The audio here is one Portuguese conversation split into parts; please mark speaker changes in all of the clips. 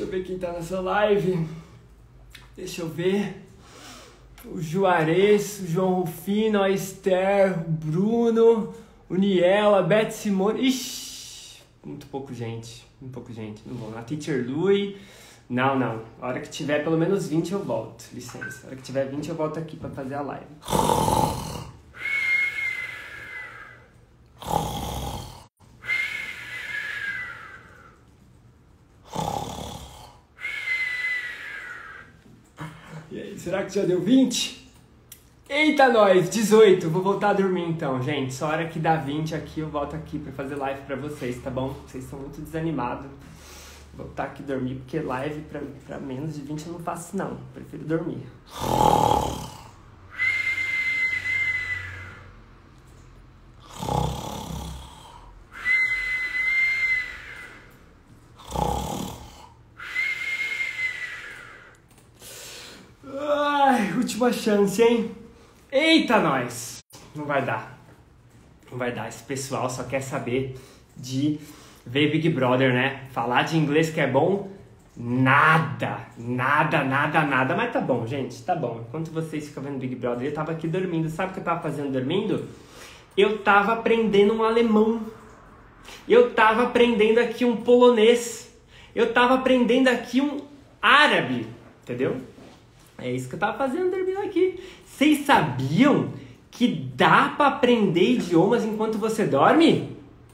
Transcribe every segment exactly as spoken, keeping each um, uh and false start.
Speaker 1: eu ver quem tá nessa live. Deixa eu ver. O Juarez, o João Rufino, a Esther, o Bruno, o Niel, a Beth Simone. Ixi, muito pouco gente. Muito pouco gente. Não vou. A Teacher Louie. Não, não. A hora que tiver pelo menos vinte eu volto. Licença. A hora que tiver vinte eu volto aqui pra fazer a live. E aí, será que já deu vinte? Eita, nós! dezoito. Vou voltar a dormir então, gente. Só a hora que dá vinte aqui eu volto aqui pra fazer live pra vocês, tá bom? Vocês estão muito desanimados. Vou voltar aqui dormir, porque live pra, pra menos de vinte eu não faço não. Prefiro dormir. Ai, última chance, hein? Eita, nós! Não vai dar. Não vai dar. Esse pessoal só quer saber de ver Big Brother, né? Falar de inglês que é bom, nada. Nada, nada, nada. Mas tá bom, gente. Tá bom. Enquanto vocês ficam vendo Big Brother, eu tava aqui dormindo. Sabe o que eu tava fazendo dormindo? Eu tava aprendendo um alemão. Eu tava aprendendo aqui um polonês. Eu tava aprendendo aqui um árabe. Entendeu? É isso que eu tava fazendo dormindo aqui. Vocês sabiam que dá pra aprender idiomas enquanto você dorme?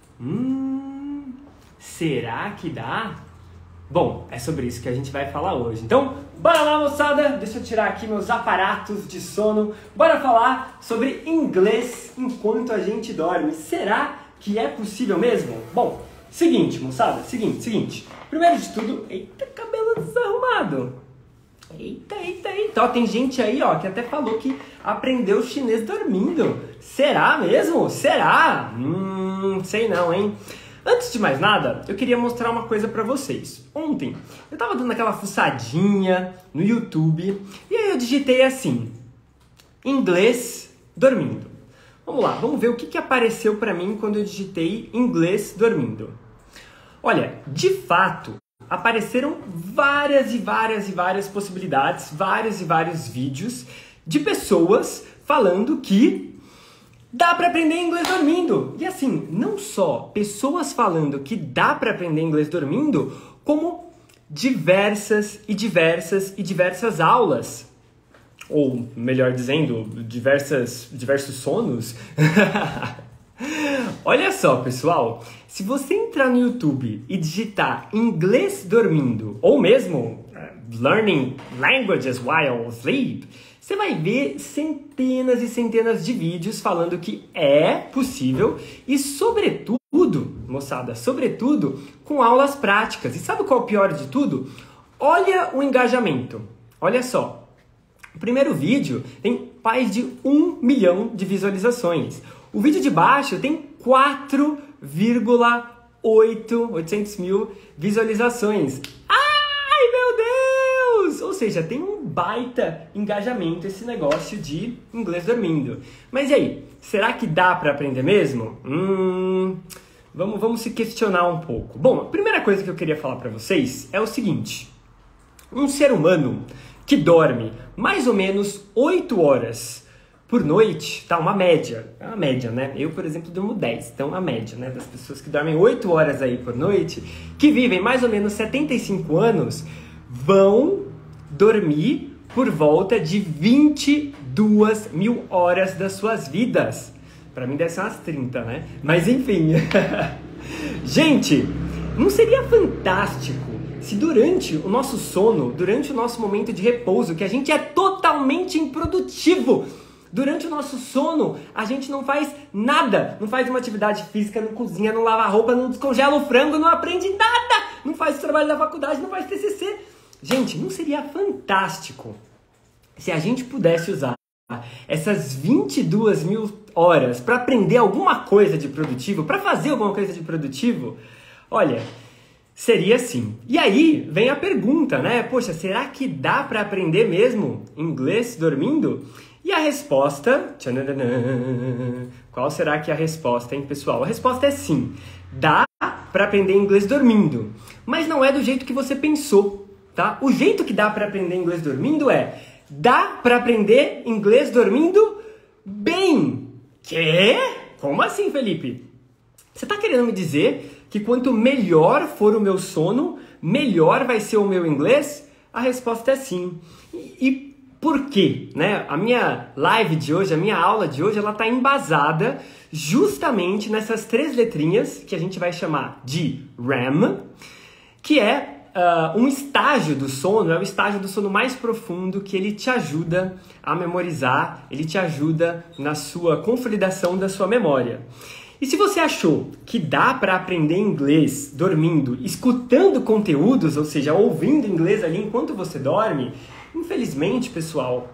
Speaker 1: Hum, será que dá? Bom, é sobre isso que a gente vai falar hoje. Então, bora lá, moçada! Deixa eu tirar aqui meus aparatos de sono. Bora falar sobre inglês enquanto a gente dorme. Será que é possível mesmo? Bom, seguinte, moçada, seguinte, seguinte. Primeiro de tudo, eita, cabelo desarrumado. Eita, eita, eita. Ó, tem gente aí, ó, que até falou que aprendeu chinês dormindo. Será mesmo? Será? Hum, sei não, hein? Antes de mais nada, eu queria mostrar uma coisa pra vocês. Ontem, eu tava dando aquela fuçadinha no YouTube e aí eu digitei assim, inglês dormindo. Vamos lá, vamos ver o que, que apareceu pra mim quando eu digitei inglês dormindo. Olha, de fato, apareceram várias e várias e várias possibilidades, vários e vários vídeos de pessoas falando que dá para aprender inglês dormindo. E assim, não só pessoas falando que dá para aprender inglês dormindo, como diversas e diversas e diversas aulas. Ou, melhor dizendo, diversas, diversos sonos. Olha só, pessoal, se você entrar no YouTube e digitar inglês dormindo, ou mesmo uh, learning languages while asleep, você vai ver centenas e centenas de vídeos falando que é possível e, sobretudo, moçada, sobretudo, com aulas práticas. E sabe qual é o pior de tudo? Olha o engajamento. Olha só. O primeiro vídeo tem mais de um milhão de visualizações. O vídeo de baixo tem quatro vírgula oitocentos mil visualizações. Ai, meu Deus! Ou seja, tem um baita engajamento esse negócio de inglês dormindo. Mas e aí, será que dá para aprender mesmo? Hum, vamos, vamos se questionar um pouco. Bom, a primeira coisa que eu queria falar para vocês é o seguinte. Um ser humano que dorme mais ou menos oito horas por noite, tá? Uma média. É uma média, né? Eu, por exemplo, durmo dez. Então, a média, né? Das pessoas que dormem oito horas aí por noite, que vivem mais ou menos setenta e cinco anos, vão dormir por volta de vinte e duas mil horas das suas vidas. Pra mim deve ser umas trinta, né? Mas, enfim. Gente, não seria fantástico se durante o nosso sono, durante o nosso momento de repouso, que a gente é totalmente improdutivo, durante o nosso sono, a gente não faz nada. Não faz uma atividade física, não cozinha, não lava roupa, não descongela o frango, não aprende nada. Não faz o trabalho da faculdade, não faz T C C. Gente, não seria fantástico se a gente pudesse usar essas vinte e duas mil horas para aprender alguma coisa de produtivo, para fazer alguma coisa de produtivo? Olha, seria assim. E aí vem a pergunta, né? Poxa, será que dá para aprender mesmo inglês dormindo? E a resposta... Tchananã, qual será que é a resposta, hein, pessoal? A resposta é sim. Dá para aprender inglês dormindo, mas não é do jeito que você pensou, tá? O jeito que dá para aprender inglês dormindo é: dá para aprender inglês dormindo bem. Quê? Como assim, Felipe? Você está querendo me dizer que quanto melhor for o meu sono, melhor vai ser o meu inglês? A resposta é sim. E, e por quê? Né? A minha live de hoje, a minha aula de hoje, ela está embasada justamente nessas três letrinhas que a gente vai chamar de REM, que é Uh, um estágio do sono, é o estágio do sono mais profundo, que ele te ajuda a memorizar, ele te ajuda na sua consolidação da sua memória. E se você achou que dá para aprender inglês dormindo, escutando conteúdos, ou seja, ouvindo inglês ali enquanto você dorme, infelizmente, pessoal,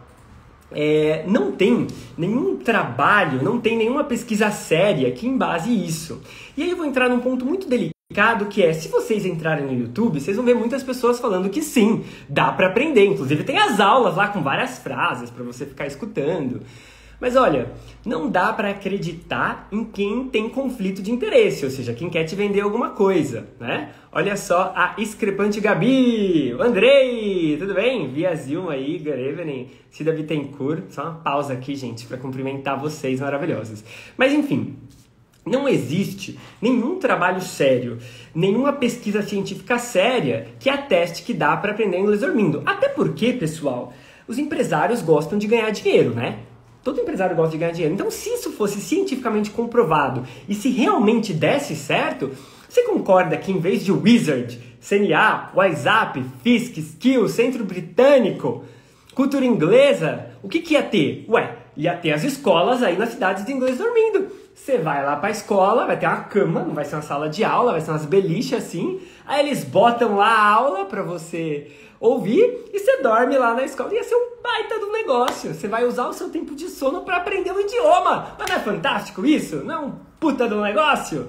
Speaker 1: é, não tem nenhum trabalho, não tem nenhuma pesquisa séria que embase isso. E aí eu vou entrar num ponto muito delicado, que é, se vocês entrarem no YouTube, vocês vão ver muitas pessoas falando que sim, dá para aprender. Inclusive tem as aulas lá com várias frases para você ficar escutando. Mas olha, não dá para acreditar em quem tem conflito de interesse, ou seja, quem quer te vender alguma coisa, né? Olha só a discrepante Gabi, o Andrei, tudo bem? Via Zoom aí, good evening, Cida Bittencourt. Só uma pausa aqui, gente, para cumprimentar vocês maravilhosos. Mas enfim, não existe nenhum trabalho sério, nenhuma pesquisa científica séria que ateste que dá para aprender inglês dormindo. Até porque, pessoal, os empresários gostam de ganhar dinheiro, né? Todo empresário gosta de ganhar dinheiro. Então, se isso fosse cientificamente comprovado e se realmente desse certo, você concorda que em vez de Wizard, C N A, WhatsApp, Fisk, Skill, Centro Britânico, Cultura Inglesa, o que que ia ter? Ué, ia ter as escolas aí nas cidades de inglês dormindo. Você vai lá pra escola, vai ter uma cama, não vai ser uma sala de aula, vai ser umas beliches assim. Aí eles botam lá a aula pra você ouvir e você dorme lá na escola. Ia ser um baita do negócio. Você vai usar o seu tempo de sono pra aprender o idioma. Mas não é fantástico isso? Não é um puta do negócio?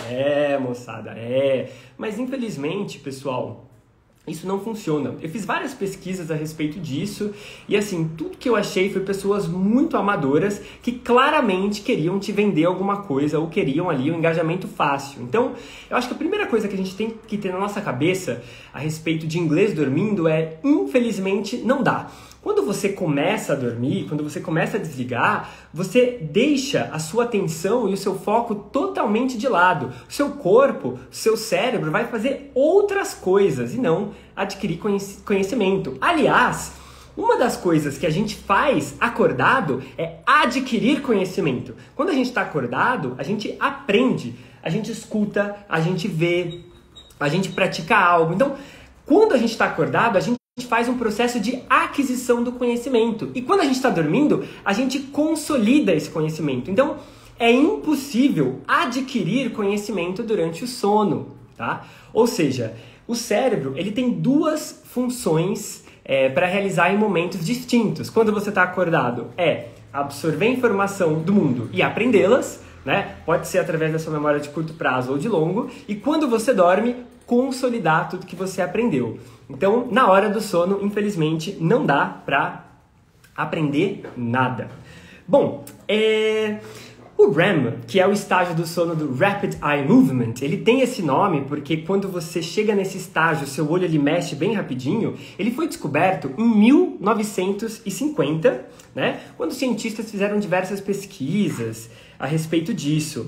Speaker 1: É, moçada, é. Mas infelizmente, pessoal, isso não funciona. Eu fiz várias pesquisas a respeito disso e assim, tudo que eu achei foi pessoas muito amadoras que claramente queriam te vender alguma coisa ou queriam ali um engajamento fácil. Então, eu acho que a primeira coisa que a gente tem que ter na nossa cabeça a respeito de inglês dormindo é, infelizmente, não dá. Quando você começa a dormir, quando você começa a desligar, você deixa a sua atenção e o seu foco totalmente de lado. O seu corpo, o seu cérebro vai fazer outras coisas e não adquirir conhecimento. Aliás, uma das coisas que a gente faz acordado é adquirir conhecimento. Quando a gente está acordado, a gente aprende, a gente escuta, a gente vê, a gente pratica algo. Então, quando a gente está acordado, a gente A gente faz um processo de aquisição do conhecimento. E quando a gente está dormindo, a gente consolida esse conhecimento. Então, é impossível adquirir conhecimento durante o sono, tá? Ou seja, o cérebro ele tem duas funções é, para realizar em momentos distintos. Quando você está acordado, é absorver informação do mundo e aprendê-las, né? Pode ser através da sua memória de curto prazo ou de longo. E quando você dorme, consolidar tudo que você aprendeu. Então, na hora do sono, infelizmente, não dá para aprender nada. Bom, é... o REM, que é o estágio do sono do Rapid Eye Movement, ele tem esse nome porque quando você chega nesse estágio, seu olho ele mexe bem rapidinho. Ele foi descoberto em mil novecentos e cinquenta, né? Quando cientistas fizeram diversas pesquisas a respeito disso.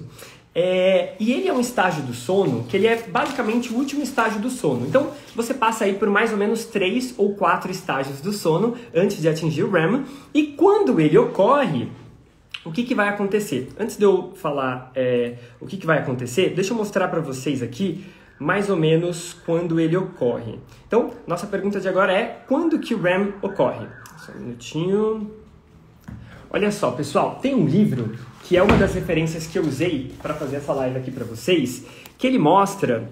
Speaker 1: É, e ele é um estágio do sono que ele é basicamente o último estágio do sono. Então, você passa aí por mais ou menos três ou quatro estágios do sono antes de atingir o REM. E quando ele ocorre, o que, que vai acontecer? Antes de eu falar é, o que, que vai acontecer, deixa eu mostrar para vocês aqui mais ou menos quando ele ocorre. Então, nossa pergunta de agora é, quando que o REM ocorre? Só um minutinho. Olha só, pessoal, tem um livro que é uma das referências que eu usei para fazer essa live aqui para vocês, que ele mostra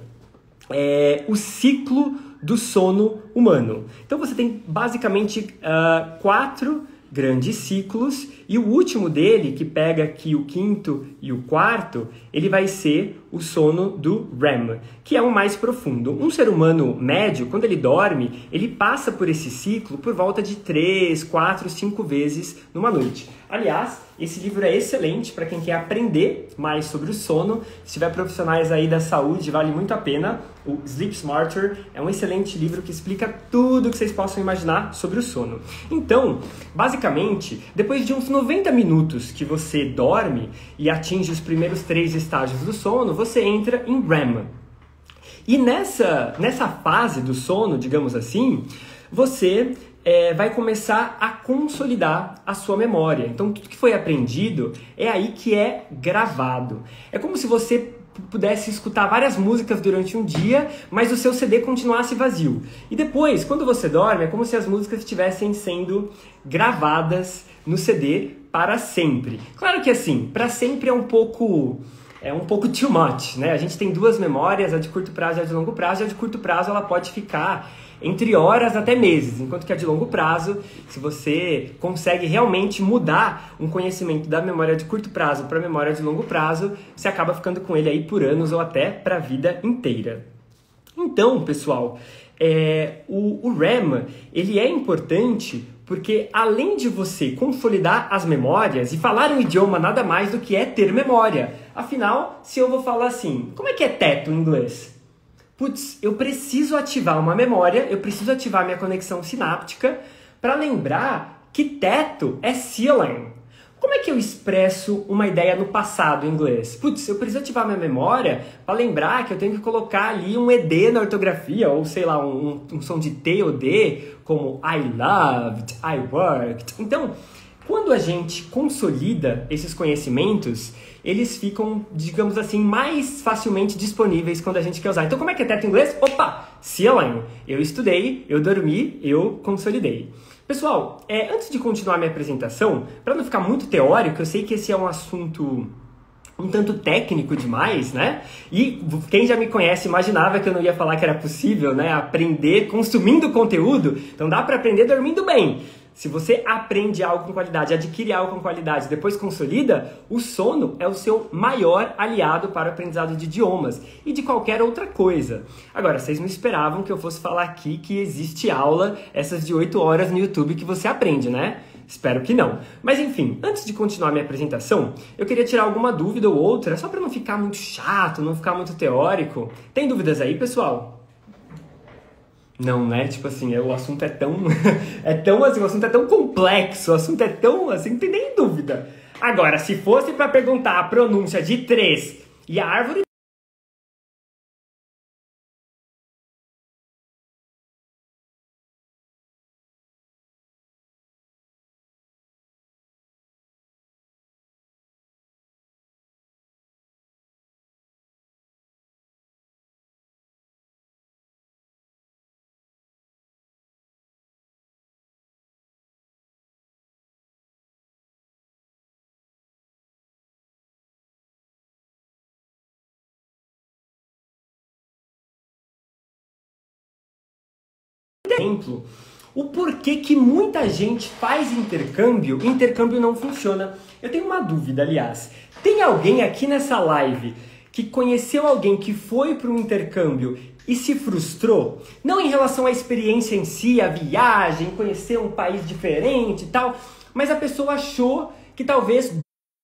Speaker 1: é, o ciclo do sono humano. Então você tem basicamente uh, quatro grandes ciclos e o último dele, que pega aqui o quinto e o quarto, ele vai ser o sono do REM, que é o mais profundo. Um ser humano médio, quando ele dorme, ele passa por esse ciclo por volta de três, quatro, cinco vezes numa noite. Aliás, esse livro é excelente para quem quer aprender mais sobre o sono. Se tiver profissionais aí da saúde, vale muito a pena. O Sleep Smarter é um excelente livro que explica tudo que vocês possam imaginar sobre o sono. Então, basicamente, depois de uns noventa minutos que você dorme e atinge os primeiros três estágios do sono, você entra em R E M. E nessa, nessa fase do sono, digamos assim, você é, vai começar a consolidar a sua memória. Então, tudo que foi aprendido é aí que é gravado. É como se você pudesse escutar várias músicas durante um dia, mas o seu C D continuasse vazio. E depois, quando você dorme, é como se as músicas estivessem sendo gravadas no C D para sempre. Claro que assim, para sempre é um pouco... É um pouco too much, né? A gente tem duas memórias, a de curto prazo e a de longo prazo, e a de curto prazo ela pode ficar entre horas até meses, enquanto que a de longo prazo, se você consegue realmente mudar um conhecimento da memória de curto prazo para a memória de longo prazo, você acaba ficando com ele aí por anos ou até para a vida inteira. Então, pessoal, é, o, o R E M ele é importante porque além de você consolidar as memórias, e falar um idioma nada mais do que é ter memória. Afinal, se eu vou falar assim, como é que é teto em inglês? Putz, eu preciso ativar uma memória, eu preciso ativar minha conexão sináptica para lembrar que teto é ceiling. Como é que eu expresso uma ideia no passado em inglês? Putz, eu preciso ativar minha memória para lembrar que eu tenho que colocar ali um E D na ortografia, ou sei lá, um, um som de T ou D, como I loved, I worked. Então, quando a gente consolida esses conhecimentos, eles ficam, digamos assim, mais facilmente disponíveis quando a gente quer usar. Então, como é que é teto em inglês? Opa! Ceiling. Eu estudei, eu dormi, eu consolidei. Pessoal, é, antes de continuar minha apresentação, para não ficar muito teórico, eu sei que esse é um assunto um tanto técnico demais, né? E quem já me conhece imaginava que eu não ia falar que era possível, né, aprender consumindo conteúdo. Então dá para aprender dormindo bem. Se você aprende algo com qualidade, adquire algo com qualidade, depois consolida, o sono é o seu maior aliado para o aprendizado de idiomas e de qualquer outra coisa. Agora, vocês não esperavam que eu fosse falar aqui que existe aula, essas de oito horas no YouTube que você aprende, né? Espero que não. Mas enfim, antes de continuar minha apresentação, eu queria tirar alguma dúvida ou outra, só para não ficar muito chato, não ficar muito teórico. Tem dúvidas aí, pessoal? Não, né? Tipo assim, é, o assunto é tão... é tão assim, o assunto é tão complexo, o assunto é tão assim, não tem nem dúvida. Agora, se fosse para perguntar a pronúncia de três e a árvore... Exemplo, o porquê que muita gente faz intercâmbio e intercâmbio não funciona. Eu tenho uma dúvida, aliás. Tem alguém aqui nessa live que conheceu alguém que foi para um intercâmbio e se frustrou? Não em relação à experiência em si, a viagem, conhecer um país diferente e tal, mas a pessoa achou que talvez...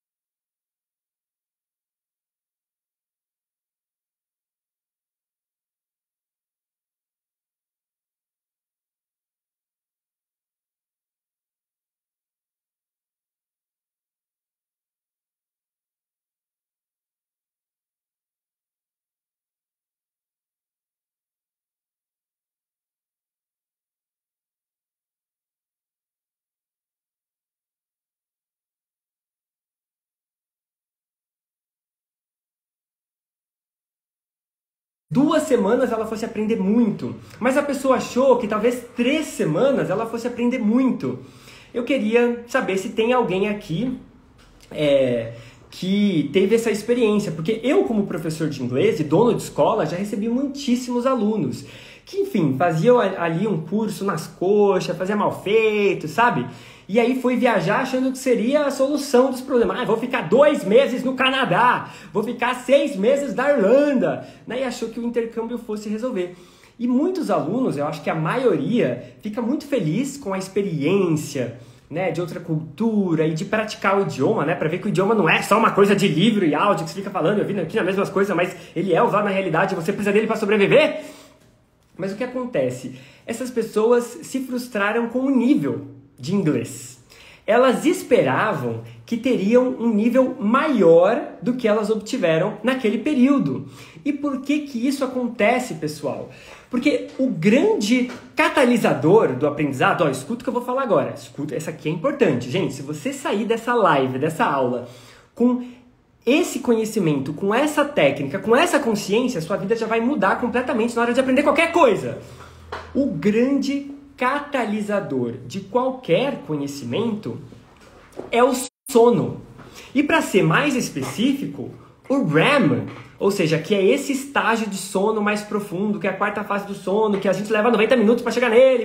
Speaker 1: duas semanas ela fosse aprender muito, mas a pessoa achou que talvez três semanas ela fosse aprender muito. Eu queria saber se tem alguém aqui é, que teve essa experiência, porque eu, como professor de inglês e dono de escola, já recebi muitíssimos alunos que, enfim, faziam ali um curso nas coxas, fazia mal feito, sabe? E aí foi viajar achando que seria a solução dos problemas. Ah, vou ficar dois meses no Canadá, vou ficar seis meses na Irlanda. Né? E achou que o intercâmbio fosse resolver. E muitos alunos, eu acho que a maioria, fica muito feliz com a experiência, né, de outra cultura e de praticar o idioma, né, para ver que o idioma não é só uma coisa de livro e áudio que você fica falando e ouvindo aqui as mesmas coisas, mas ele é usado na realidade, você precisa dele para sobreviver. Mas o que acontece? Essas pessoas se frustraram com o nível de inglês. Elas esperavam que teriam um nível maior do que elas obtiveram naquele período. E por que que isso acontece, pessoal? Porque o grande catalisador do aprendizado, ó, escuta o que eu vou falar agora, escuta, essa aqui é importante. Gente, se você sair dessa live, dessa aula, com esse conhecimento, com essa técnica, com essa consciência, sua vida já vai mudar completamente na hora de aprender qualquer coisa. O grande catalisador de qualquer conhecimento é o sono. E para ser mais específico, o REM, ou seja, que é esse estágio de sono mais profundo, que é a quarta fase do sono, que a gente leva noventa minutos para chegar nele,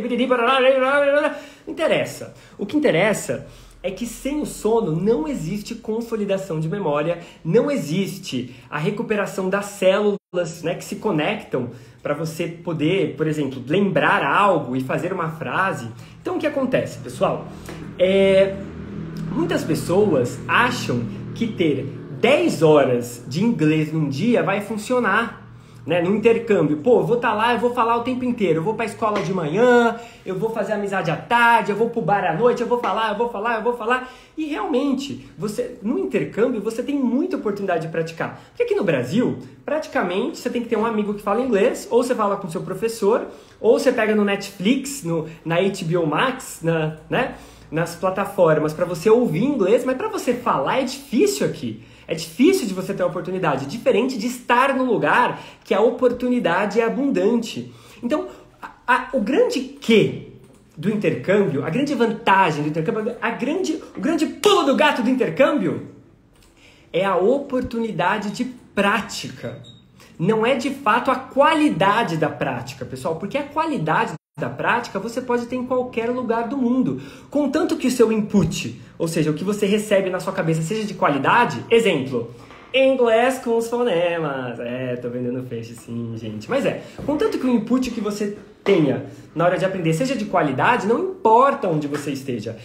Speaker 1: não interessa. O que interessa é que sem o sono não existe consolidação de memória, não existe a recuperação das células, né, que se conectam para você poder, por exemplo, lembrar algo e fazer uma frase. Então o que acontece, pessoal? É, muitas pessoas acham que ter dez horas de inglês num dia vai funcionar, né, no intercâmbio. Pô, eu vou estar lá, eu vou falar o tempo inteiro, eu vou para a escola de manhã, eu vou fazer amizade à tarde, eu vou pro bar à noite, eu vou falar, eu vou falar, eu vou falar. E realmente, você no intercâmbio, você tem muita oportunidade de praticar. Porque aqui no Brasil, praticamente, você tem que ter um amigo que fala inglês, ou você fala com o seu professor, ou você pega no Netflix, no, na H B O Max, na, né, nas plataformas para você ouvir inglês, mas para você falar é difícil aqui. É difícil de você ter a oportunidade, diferente de estar no lugar que a oportunidade é abundante. Então, a, a, o grande quê do intercâmbio, a grande vantagem do intercâmbio, a grande, o grande pulo do gato do intercâmbio é a oportunidade de prática. Não é de fato a qualidade da prática, pessoal, porque a qualidade da prática você pode ter em qualquer lugar do mundo, contanto que o seu input, ou seja, o que você recebe na sua cabeça seja de qualidade. Exemplo, inglês com os fonemas. É, tô vendendo peixe sim, gente. Mas é, contanto que o input que você tenha na hora de aprender seja de qualidade, não importa onde você esteja.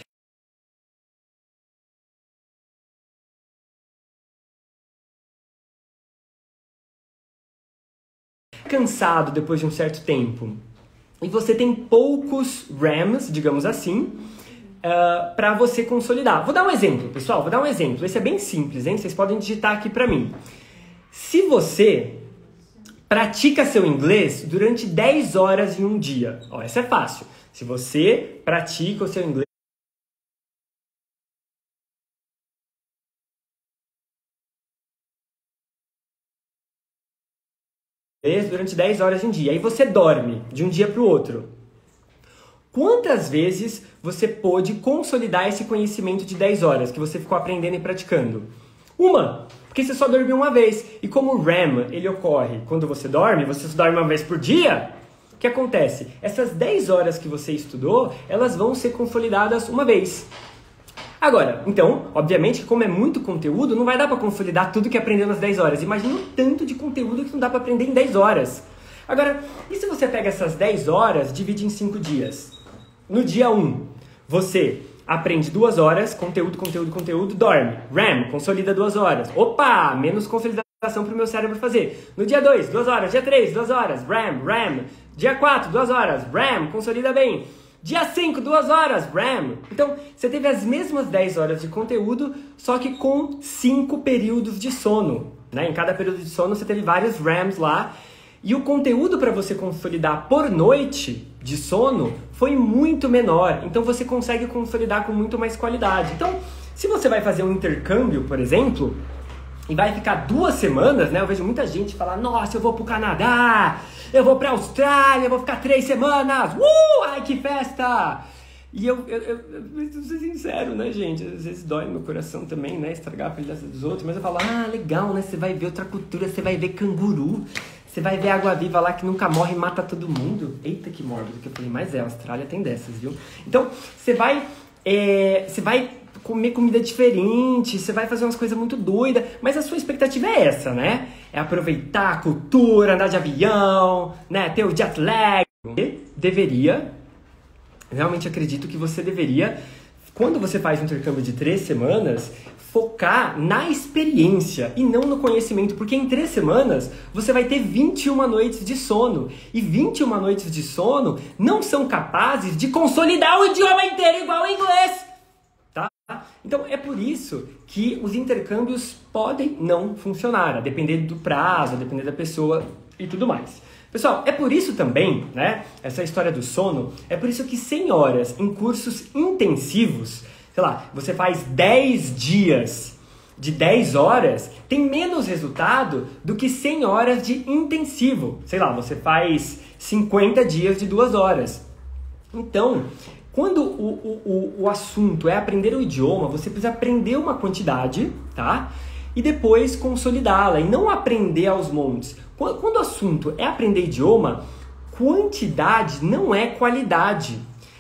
Speaker 1: Cansado depois de um certo tempo. E você tem poucos REMs, digamos assim, uh, para você consolidar. Vou dar um exemplo, pessoal, vou dar um exemplo. Esse é bem simples, hein? Vocês podem digitar aqui para mim. Se você pratica seu inglês durante dez horas em um dia, ó, essa é fácil. Se você pratica o seu inglês durante dez horas em um dia, aí você dorme de um dia para o outro. Quantas vezes você pôde consolidar esse conhecimento de dez horas que você ficou aprendendo e praticando? Uma, porque você só dormiu uma vez. E como o REM, ele ocorre quando você dorme, você só dorme uma vez por dia, o que acontece? Essas dez horas que você estudou, elas vão ser consolidadas uma vez. Agora, então, obviamente, como é muito conteúdo, não vai dar para consolidar tudo que aprendeu nas dez horas. Imagina o tanto de conteúdo que não dá para aprender em dez horas. Agora, e se você pega essas dez horas e divide em cinco dias? No dia um, você aprende duas horas, conteúdo, conteúdo, conteúdo, dorme. REM, consolida duas horas. Opa, menos consolidação para o meu cérebro fazer. No dia dois, duas horas. Dia três, duas horas. REM, REM. Dia quatro, duas horas. REM, consolida bem. Dia cinco, duas horas, REM. Então, você teve as mesmas dez horas de conteúdo, só que com cinco períodos de sono, né? Em cada período de sono você teve vários REMs lá. E o conteúdo para você consolidar por noite de sono foi muito menor. Então, você consegue consolidar com muito mais qualidade. Então, se você vai fazer um intercâmbio, por exemplo, e vai ficar duas semanas, né? Eu vejo muita gente falar, nossa, eu vou pro Canadá, eu vou pra Austrália, eu vou ficar três semanas, uh, ai que festa! E eu, eu, eu, eu preciso ser sincero, né, gente? Às vezes dói no meu coração também, né, estragar a felicidade dos outros, mas eu falo, ah, legal, né? Você vai ver outra cultura, você vai ver canguru, você vai ver água-viva lá que nunca morre e mata todo mundo. Eita, que mórbido que eu falei, mas é, a Austrália tem dessas, viu? Então, você vai, é, você vai comer comida diferente, você vai fazer umas coisas muito doidas, mas a sua expectativa é essa, né? É aproveitar a cultura, andar de avião, né? Ter o jet lag. E deveria, realmente acredito que você deveria quando você faz um intercâmbio de três semanas, focar na experiência e não no conhecimento, porque em três semanas você vai ter vinte e uma noites de sono, e vinte e uma noites de sono não são capazes de consolidar o idioma inteiro igual ao inglês, tá? Então é por isso que os intercâmbios podem não funcionar, a depender do prazo, a depender da pessoa e tudo mais. Pessoal, é por isso também, né, essa história do sono, é por isso que cem horas em cursos intensivos, sei lá, você faz dez dias de dez horas, tem menos resultado do que cem horas de intensivo. Sei lá, você faz cinquenta dias de duas horas. Então, quando o, o, o assunto é aprender o idioma, você precisa aprender uma quantidade, tá? E depois consolidá-la, e não aprender aos montes. Quando, quando o assunto é aprender idioma, quantidade não é qualidade.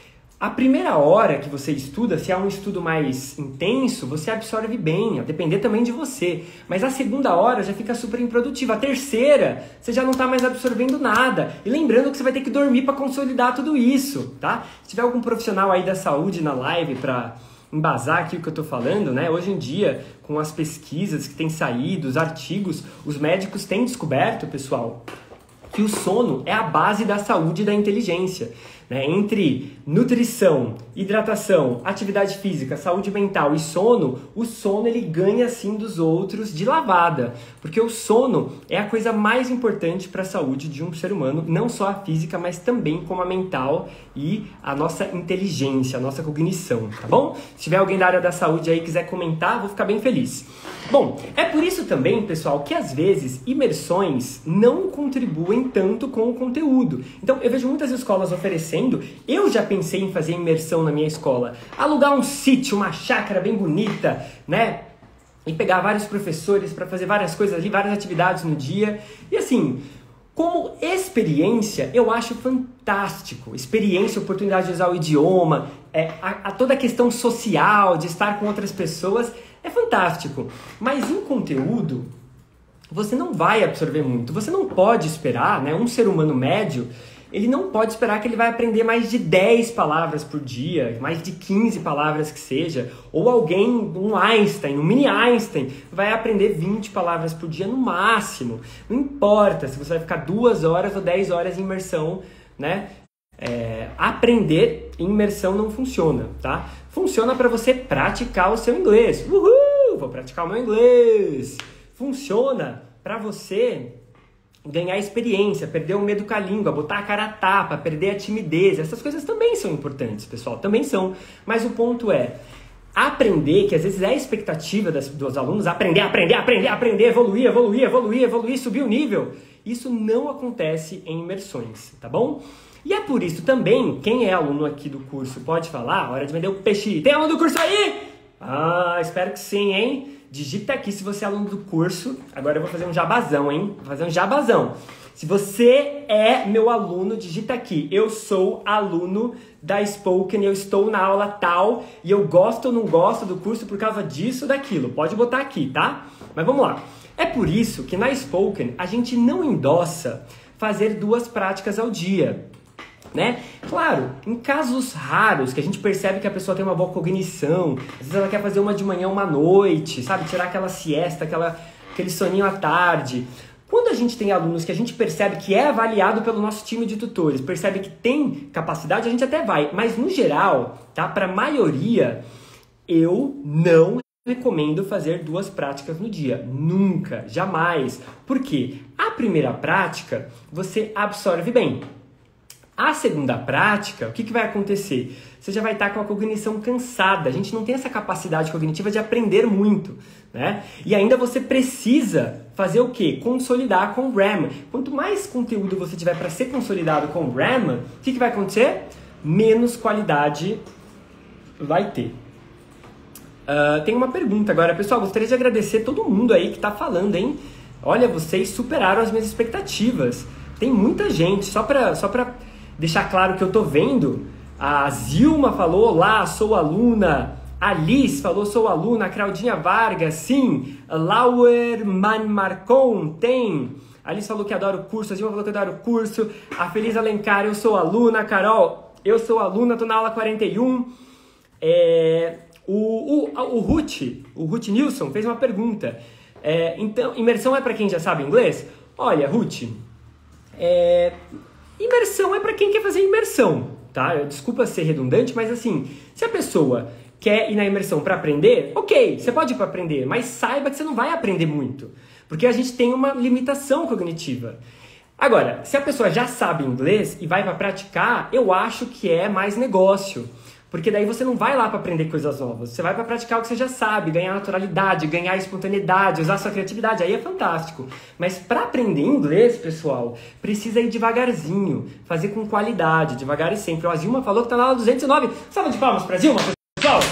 Speaker 1: A primeira hora que você estuda, se é um estudo mais intenso, você absorve bem, a depender também de você. Mas a segunda hora já fica super improdutiva. A terceira, você já não está mais absorvendo nada. E lembrando que você vai ter que dormir para consolidar tudo isso, tá? Se tiver algum profissional aí da saúde na live para embasar aqui o que eu estou falando, né? Hoje em dia, com as pesquisas que têm saído, os artigos, os médicos têm descoberto, pessoal, que o sono é a base da saúde e da inteligência. Né? Entre nutrição, hidratação, atividade física, saúde mental e sono, o sono ele ganha sim dos outros de lavada, porque o sono é a coisa mais importante para a saúde de um ser humano, não só a física, mas também como a mental e a nossa inteligência, a nossa cognição, tá bom? Se tiver alguém da área da saúde aí que quiser comentar, vou ficar bem feliz. Bom, é por isso também, pessoal, que às vezes imersões não contribuem tanto com o conteúdo. Então, eu vejo muitas escolas oferecendo, eu já pensei em fazer imersão na minha escola, alugar um sítio, uma chácara bem bonita, né? E pegar vários professores para fazer várias coisas ali, várias atividades no dia. E assim, como experiência, eu acho fantástico. Experiência, oportunidade de usar o idioma, é, a, a toda a questão social, de estar com outras pessoas, é fantástico. Mas em conteúdo, você não vai absorver muito. Você não pode esperar, né? Um ser humano médio, ele não pode esperar que ele vai aprender mais de dez palavras por dia, mais de quinze palavras que seja. Ou alguém, um Einstein, um mini Einstein, vai aprender vinte palavras por dia no máximo. Não importa se você vai ficar duas horas ou dez horas em imersão, né? É, aprender em imersão não funciona, tá? Funciona para você praticar o seu inglês. Uhul! Vou praticar o meu inglês. Funciona para você ganhar experiência, perder o medo com a língua, botar a cara a tapa, perder a timidez. Essas coisas também são importantes, pessoal, também são. Mas o ponto é aprender, que às vezes é a expectativa das, dos alunos, aprender, aprender, aprender, aprender, evoluir, evoluir, evoluir, evoluir, subir o nível. Isso não acontece em imersões, tá bom? E é por isso também, quem é aluno aqui do curso pode falar, hora de vender o peixe. Tem aluno do curso aí? Ah, espero que sim, hein? Digita aqui se você é aluno do curso. Agora eu vou fazer um jabazão, hein? Vou fazer um jabazão. Se você é meu aluno, digita aqui. Eu sou aluno da Spoken, eu estou na aula tal e eu gosto ou não gosto do curso por causa disso ou daquilo. Pode botar aqui, tá? Mas vamos lá. É por isso que na Spoken a gente não endossa fazer duas práticas ao dia. Né? Claro, em casos raros que a gente percebe que a pessoa tem uma boa cognição, às vezes ela quer fazer uma de manhã, uma à noite, sabe? Tirar aquela siesta, aquela, aquele soninho à tarde. Quando a gente tem alunos que a gente percebe que é avaliado pelo nosso time de tutores, percebe que tem capacidade, a gente até vai. Mas no geral, tá? Para a maioria, eu não recomendo fazer duas práticas no dia. Nunca, jamais. Por quê? A primeira prática, você absorve bem. A segunda prática, o que, que vai acontecer? Você já vai estar com a cognição cansada. A gente não tem essa capacidade cognitiva de aprender muito, né? E ainda você precisa fazer o quê? Consolidar com o RAM. Quanto mais conteúdo você tiver para ser consolidado com o RAM, o que, que vai acontecer? Menos qualidade vai ter. Uh, tem uma pergunta agora. Pessoal, gostaria de agradecer todo mundo aí que está falando, hein? Olha, vocês superaram as minhas expectativas. Tem muita gente, só para... Só pra deixar claro que eu tô vendo, a Zilma falou, olá, sou aluna, a Liz falou, sou aluna, a Claudinha Vargas, sim, Lauerman Marcon, tem, a Liz falou que adora o curso, a Zilma falou que adora o curso, a Feliz Alencar, eu sou aluna, a Carol, eu sou aluna, tô na aula quarenta e um, É, o, o, o Ruth, o Ruth Nilson fez uma pergunta. É, então, imersão é para quem já sabe inglês? Olha, Ruth, é, imersão é para quem quer fazer imersão, tá? Desculpa ser redundante, mas assim, se a pessoa quer ir na imersão para aprender, ok, você pode ir para aprender, mas saiba que você não vai aprender muito, porque a gente tem uma limitação cognitiva. Agora, se a pessoa já sabe inglês e vai para praticar, eu acho que é mais negócio. Porque daí você não vai lá para aprender coisas novas. Você vai para praticar o que você já sabe, ganhar naturalidade, ganhar espontaneidade, usar sua criatividade. Aí é fantástico. Mas para aprender inglês, pessoal, precisa ir devagarzinho, fazer com qualidade, devagar e sempre. Ó, a Zilma falou que tá na aula duzentos e nove. Salva de palmas para Zilma, pessoal!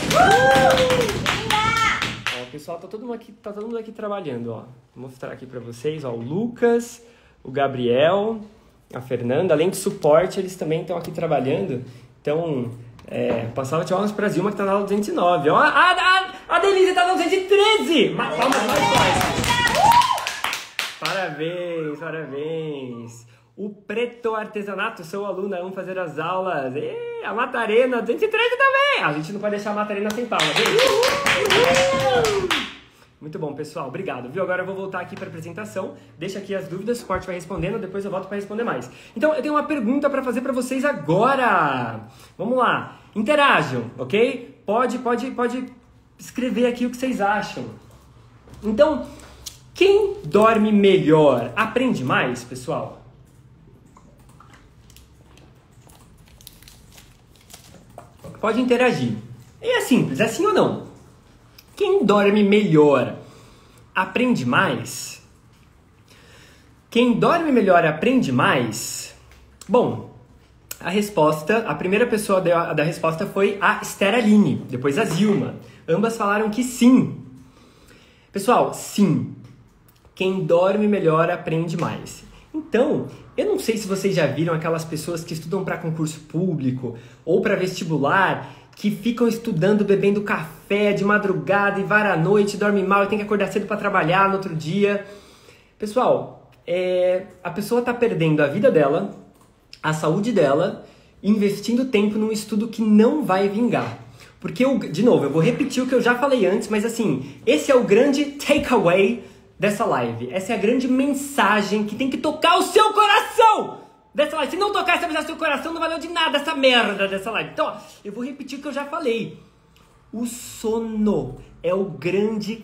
Speaker 1: Ó, pessoal, tá todo mundo aqui, tá todo mundo aqui trabalhando, ó. Vou mostrar aqui para vocês, ó, o Lucas, o Gabriel, a Fernanda, além de suporte, eles também estão aqui trabalhando. Então, é, passava de palmas pra Zilma, que tá na aula duzentos e nove. Ó, a, a, a Denise tá na aula duzentos e treze! Palmas mais fortes! Parabéns, parabéns! O Preto Artesanato, sou aluna, vamos fazer as aulas. E a Matarena, duzentos e treze também! A gente não pode deixar a Matarena sem palmas, gente! Muito bom, pessoal. Obrigado, viu? Agora eu vou voltar aqui para a apresentação. Deixa aqui as dúvidas, o suporte vai respondendo, depois eu volto para responder mais. Então, eu tenho uma pergunta para fazer para vocês agora. Vamos lá. Interajam, ok? Pode, pode, pode escrever aqui o que vocês acham. Então, quem dorme melhor aprende mais, pessoal? Pode interagir. E é simples, é sim ou não? Quem dorme melhor aprende mais? Quem dorme melhor aprende mais? Bom, a resposta, a primeira pessoa da, da resposta foi a Esther Aline, depois a Zilma. Ambas falaram que sim. Pessoal, sim. Quem dorme melhor aprende mais. Então, eu não sei se vocês já viram aquelas pessoas que estudam para concurso público ou para vestibular, que ficam estudando, bebendo café de madrugada e vara à noite, dorme mal e tem que acordar cedo para trabalhar no outro dia. Pessoal, é, a pessoa está perdendo a vida dela, a saúde dela, investindo tempo num estudo que não vai vingar. Porque, eu, de novo, eu vou repetir o que eu já falei antes, mas assim, esse é o grande takeaway dessa live. Essa é a grande mensagem que tem que tocar o seu coração! Dessa live. Se não tocar essa mensagem no seu coração, não valeu de nada essa merda dessa live. Então, ó, eu vou repetir o que eu já falei. O sono é o grande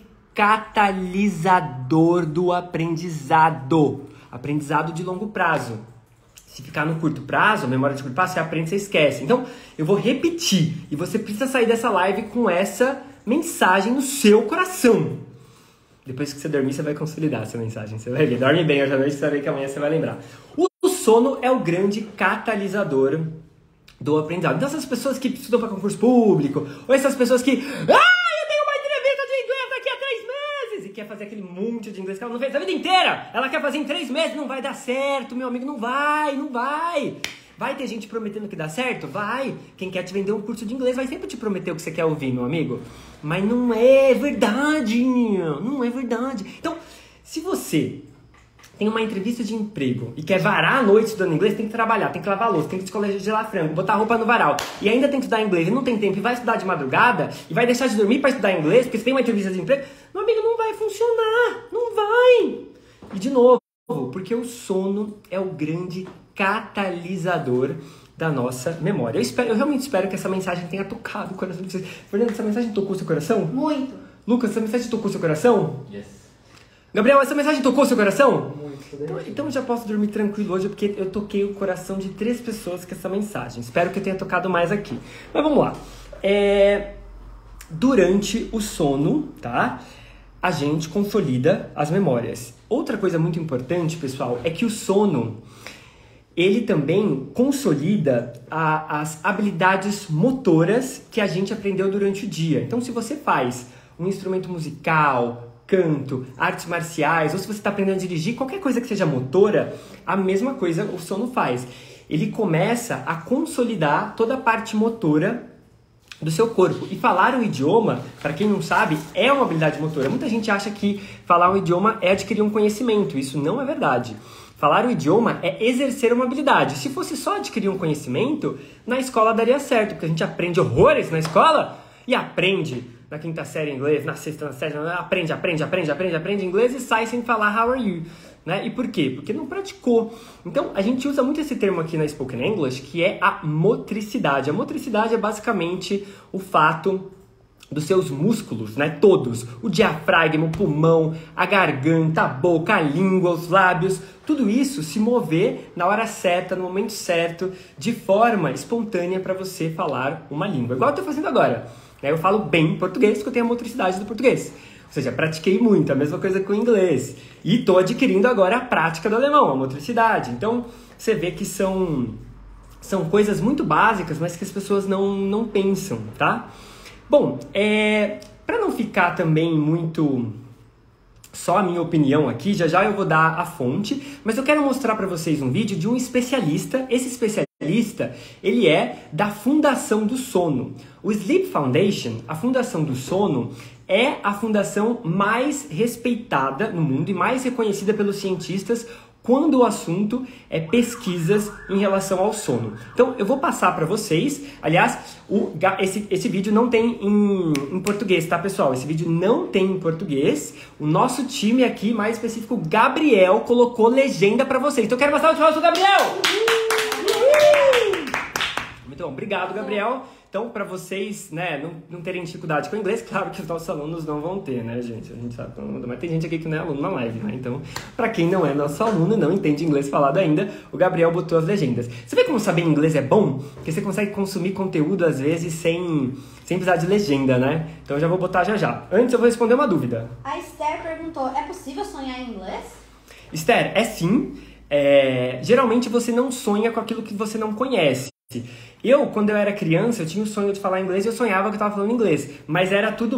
Speaker 1: catalisador do aprendizado. Aprendizado de longo prazo. Se ficar no curto prazo, memória de curto prazo, você aprende, você esquece. Então, eu vou repetir. E você precisa sair dessa live com essa mensagem no seu coração. Depois que você dormir, você vai consolidar essa mensagem. Você vai ver. Dorme bem hoje à noite, você vai ver que amanhã você vai lembrar. O O sono é o grande catalisador do aprendizado. Então essas pessoas que estudam para concurso público, ou essas pessoas que... Ah, eu tenho uma entrevista de inglês daqui a três meses! E quer fazer aquele monte de inglês que ela não fez a vida inteira! Ela quer fazer em três meses, não vai dar certo, meu amigo, não vai, não vai! Vai ter gente prometendo que dá certo? Vai! Quem quer te vender um curso de inglês vai sempre te prometer o que você quer ouvir, meu amigo. Mas não é verdade, não é verdade. Então, se você tem uma entrevista de emprego e quer varar a noite estudando inglês, tem que trabalhar, tem que lavar louça, tem que descongelar frango, botar roupa no varal, e ainda tem que estudar inglês e não tem tempo, e vai estudar de madrugada, e vai deixar de dormir para estudar inglês, porque você tem uma entrevista de emprego, meu amigo, não vai funcionar, não vai. E de novo, porque o sono é o grande catalisador da nossa memória. Eu, espero, eu realmente espero que essa mensagem tenha tocado o coração de vocês. Fernanda, essa mensagem tocou seu coração?
Speaker 2: Muito.
Speaker 1: Lucas, essa mensagem tocou seu coração?
Speaker 3: Yes.
Speaker 1: Gabriel, essa mensagem tocou seu coração?
Speaker 3: Muito.
Speaker 1: Então, então eu já posso dormir tranquilo hoje, porque eu toquei o coração de três pessoas com essa mensagem. Espero que eu tenha tocado mais aqui. Mas vamos lá. É... Durante o sono, tá? A gente consolida as memórias. Outra coisa muito importante, pessoal, é que o sono, ele também consolida a, as habilidades motoras que a gente aprendeu durante o dia. Então, se você faz um instrumento musical, canto, artes marciais, ou se você está aprendendo a dirigir, qualquer coisa que seja motora, a mesma coisa o sono faz. Ele começa a consolidar toda a parte motora do seu corpo. E falar um idioma, para quem não sabe, é uma habilidade motora. Muita gente acha que falar um idioma é adquirir um conhecimento. Isso não é verdade. Falar o idioma é exercer uma habilidade. Se fosse só adquirir um conhecimento, na escola daria certo, porque a gente aprende horrores na escola e aprende na quinta série inglês, na sexta, na sétima, aprende, aprende, aprende, aprende, aprende inglês e sai sem falar how are you, né? E por quê? Porque não praticou. Então, a gente usa muito esse termo aqui na Spoken English, que é a motricidade. A motricidade é basicamente o fato dos seus músculos, né, todos, o diafragma, o pulmão, a garganta, a boca, a língua, os lábios, tudo isso se mover na hora certa, no momento certo, de forma espontânea para você falar uma língua. Igual eu estou fazendo agora, né? Eu falo bem português porque eu tenho a motricidade do português. Ou seja, pratiquei muito, a mesma coisa com o inglês. E estou adquirindo agora a prática do alemão, a motricidade. Então, você vê que são, são coisas muito básicas, mas que as pessoas não, não pensam, tá? Bom, é, para não ficar também muito só a minha opinião aqui, já já eu vou dar a fonte, mas eu quero mostrar para vocês um vídeo de um especialista. Esse especialista, ele é da Fundação do Sono. O Sleep Foundation, a Fundação do Sono, é a fundação mais respeitada no mundo e mais reconhecida pelos cientistas quando o assunto é pesquisas em relação ao sono. Então, eu vou passar para vocês. Aliás, o, esse, esse vídeo não tem em, em português, tá, pessoal? Esse vídeo não tem em português. O nosso time aqui, mais específico, o Gabriel, colocou legenda para vocês. Então, eu quero mostrar o tchau, Gabriel! Uhul! Muito bom, obrigado, Gabriel. Então, para vocês, né, não, não terem dificuldade com o inglês, claro que os nossos alunos não vão ter, né, gente? A gente sabe, mas tem gente aqui que não é aluno na live, né? Então, para quem não é nosso aluno e não entende inglês falado ainda, o Gabriel botou as legendas. Você vê como saber inglês é bom? Porque você consegue consumir conteúdo, às vezes, sem, sem precisar de legenda, né? Então, eu já vou botar já já. Antes, eu vou responder uma dúvida.
Speaker 2: A Esther perguntou, é possível sonhar em inglês?
Speaker 1: Esther, é sim. É, geralmente, você não sonha com aquilo que você não conhece. Eu, quando eu era criança, eu tinha o sonho de falar inglês e eu sonhava que eu estava falando inglês. Mas era tudo...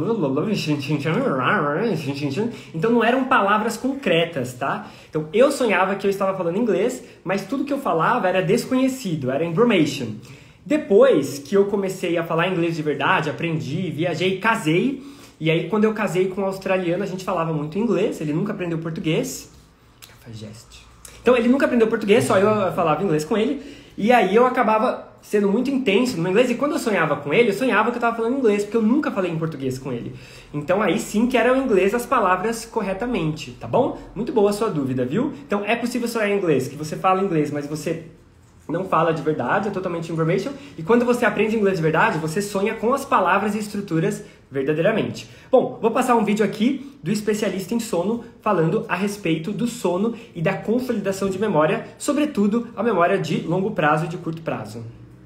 Speaker 1: Então não eram palavras concretas, tá? Então eu sonhava que eu estava falando inglês, mas tudo que eu falava era desconhecido, era information. Depois que eu comecei a falar inglês de verdade, aprendi, viajei, casei. E aí quando eu casei com um australiano, a gente falava muito inglês, ele nunca aprendeu português. Faz gesto. Então ele nunca aprendeu português, só eu falava inglês com ele. E aí eu acabava sendo muito intenso no meu inglês. E quando eu sonhava com ele, eu sonhava que eu estava falando inglês, porque eu nunca falei em português com ele. Então aí sim que era o inglês as palavras corretamente, tá bom? Muito boa a sua dúvida, viu? Então é possível sonhar em inglês, que você fala inglês, mas você não fala de verdade, é totalmente information. E quando você aprende inglês de verdade, você sonha com as palavras e estruturas verdadeiramente. Bom, vou passar um vídeo aqui do especialista em sono falando a respeito do sono e da consolidação de memória, sobretudo a memória de longo prazo e de curto prazo.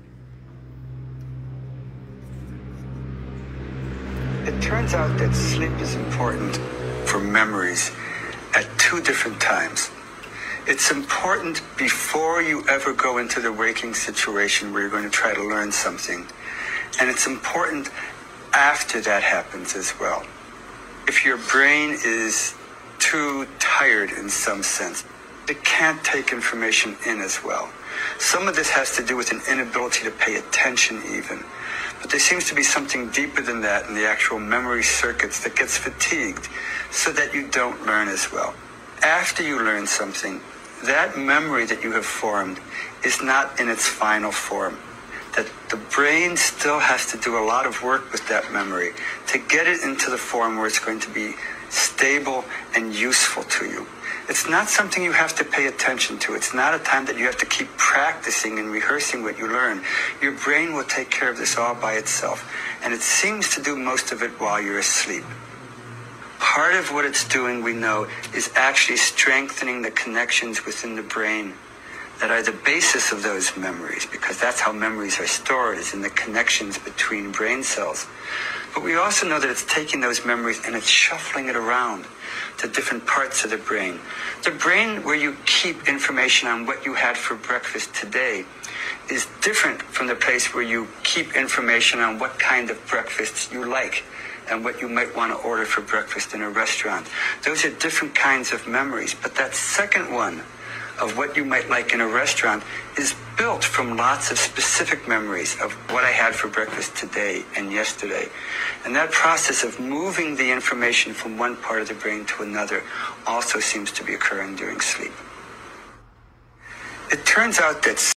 Speaker 3: It turns out that sleep is important for memories at two different times. It's important before you ever go into the waking situation where you're going to try to learn something. And it's important after that happens as well. If your brain is too tired in some sense, it can't take information in as well. Some of this has to do with an inability to pay attention even. But there seems to be something deeper than that in the actual memory circuits that gets fatigued so that you don't learn as well. After you learn something, that memory that you have formed is not in its final form. That the brain still has to do a lot of work with that memory to get it into the form where it's going to be stable and useful to you. It's not something you have to pay attention to. It's not a time that you have to keep practicing and rehearsing what you learn. Your brain will take care of this all by itself. And it seems to do most of it while you're asleep. Part of what it's doing, we know, is actually strengthening the connections within the brain that are the basis of those memories, because that's how memories are stored, is in the connections between brain cells. But we also know that it's taking those memories and it's shuffling it around to different parts of the brain. The brain where you keep information on what you had for breakfast today is different from the place where you keep information on what kind of breakfast you like and what you might want to order for breakfast in a restaurant. Those are different kinds of memories. But that second one, of what you might like in a restaurant is built from lots of specific memories of what I had for breakfast today and yesterday. And that process of moving the information from one part of the brain to another also seems to be occurring during sleep. It turns out that